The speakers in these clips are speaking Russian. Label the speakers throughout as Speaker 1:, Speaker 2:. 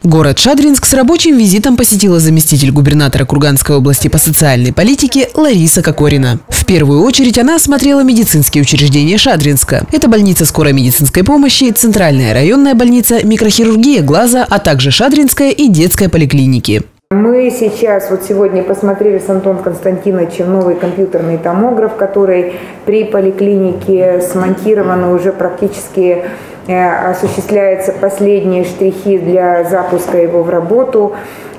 Speaker 1: Город Шадринск с рабочим визитом посетила заместитель губернатора Курганской области по социальной политике Лариса Кокорина. В первую очередь она осмотрела медицинские учреждения Шадринска. Это больница скорой медицинской помощи, центральная районная больница, микрохирургия глаза, а также Шадринская и детская поликлиники.
Speaker 2: Мы сейчас, сегодня посмотрели с Антоном Константиновичем новый компьютерный томограф, который при поликлинике смонтирован, уже практически осуществляются последние штрихи для запуска его в работу.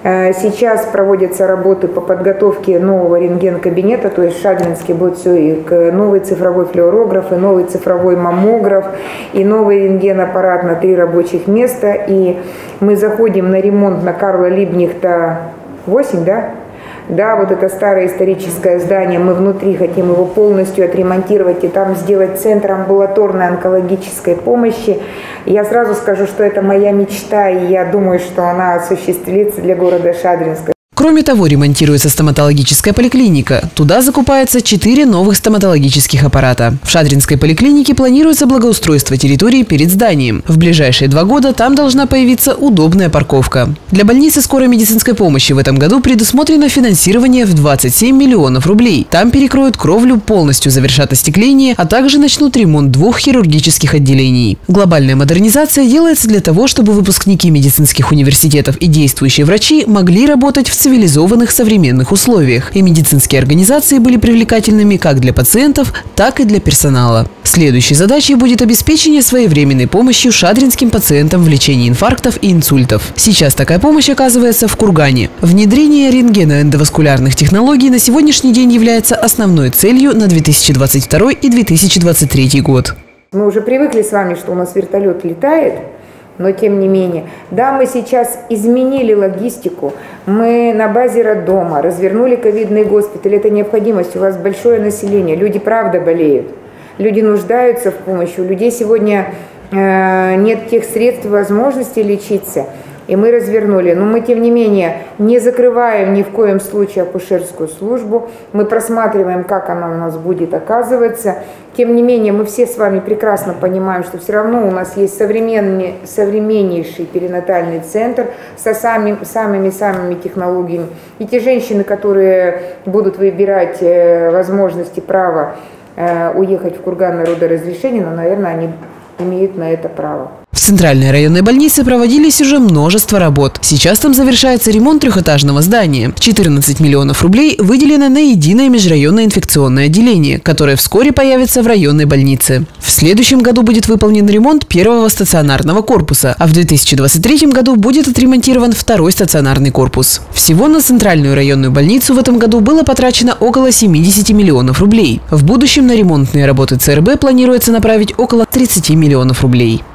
Speaker 2: Сейчас проводятся работы по подготовке нового рентген-кабинета, то есть в Шадринске будет все, и новый цифровой флюорограф, и новый цифровой маммограф, и новый рентген-аппарат на 3 рабочих места. И мы заходим на ремонт на Карла Либкнехта 8, да? Да, вот это старое историческое здание, мы внутри хотим его полностью отремонтировать и там сделать центр амбулаторной онкологической помощи. Я сразу скажу, что это моя мечта, и я думаю, что она осуществится для города Шадринска.
Speaker 1: Кроме того, ремонтируется стоматологическая поликлиника. Туда закупается 4 новых стоматологических аппарата. В Шадринской поликлинике планируется благоустройство территории перед зданием. В ближайшие 2 года там должна появиться удобная парковка. Для больницы скорой медицинской помощи в этом году предусмотрено финансирование в 27 миллионов рублей. Там перекроют кровлю, полностью завершат остекление, а также начнут ремонт 2 хирургических отделений. Глобальная модернизация делается для того, чтобы выпускники медицинских университетов и действующие врачи могли работать в цивилизованных современных условиях, и медицинские организации были привлекательными как для пациентов, так и для персонала. Следующей задачей будет обеспечение своевременной помощью шадринским пациентам в лечении инфарктов и инсультов. Сейчас такая помощь оказывается в Кургане. Внедрение рентгено-эндоваскулярных технологий на сегодняшний день является основной целью на 2022 и 2023 год.
Speaker 2: Мы уже привыкли с вами, что у нас вертолет летает. Но тем не менее, да, мы сейчас изменили логистику. Мы на базе роддома развернули ковидный госпиталь. Это необходимость. У вас большое население. Люди правда болеют. Люди нуждаются в помощи. У людей сегодня нет тех средств и возможностей лечиться. И мы развернули. Но мы, тем не менее, не закрываем ни в коем случае акушерскую службу. Мы просматриваем, как она у нас будет оказываться. Тем не менее, мы все с вами прекрасно понимаем, что все равно у нас есть современнейший перинатальный центр со самыми технологиями. И те женщины, которые будут выбирать возможности, право уехать в Курган на родоразрешение, но, наверное, они имеют на это право.
Speaker 1: В центральной районной больнице проводились уже множество работ. Сейчас там завершается ремонт 3-этажного здания. 14 миллионов рублей выделено на единое межрайонное инфекционное отделение, которое вскоре появится в районной больнице. В следующем году будет выполнен ремонт 1-го стационарного корпуса, а в 2023 году будет отремонтирован 2-й стационарный корпус. Всего на центральную районную больницу в этом году было потрачено около 70 миллионов рублей. В будущем на ремонтные работы ЦРБ планируется направить около 30 миллионов рублей.